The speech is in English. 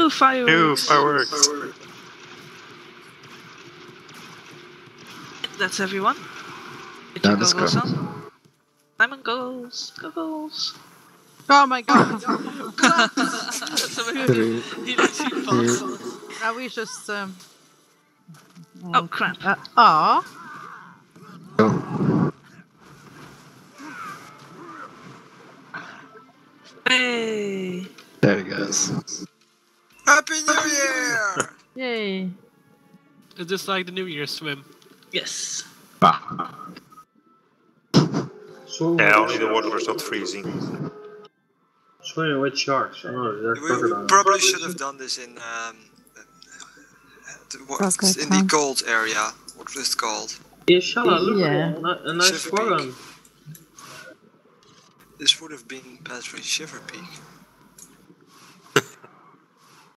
No fireworks. No fireworks. That's everyone. Get your goggles on. Simon goes. Goggles. Oh my god! So he lets you pass. We just. Oh crap. Hey! There he goes. Happy New Year! Yay! Is this like the New Year's swim? Yes. Swimming Yeah, with only the water was not freezing. Swimming with sharks. Oh, they're We crocodiles. probably should have done this in the gold area. What was it called? Yeah, Shala, look Yeah. at that. A nice Shiver forum. This would have been better in Shiver Peak.